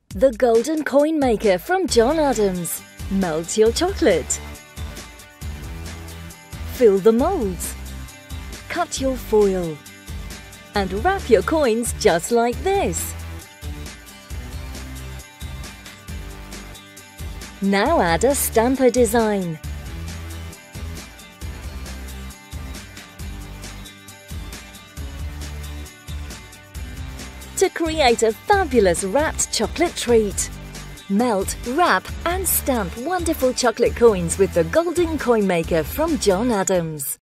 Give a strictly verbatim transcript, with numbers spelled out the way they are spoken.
The golden coin maker from John Adams. Melt your chocolate. Fill the molds. Cut your foil. And wrap your coins just like this. Now add a stamper design. To create a fabulous wrapped chocolate treat. Melt, wrap and stamp wonderful chocolate coins with the golden coin maker from John Adams.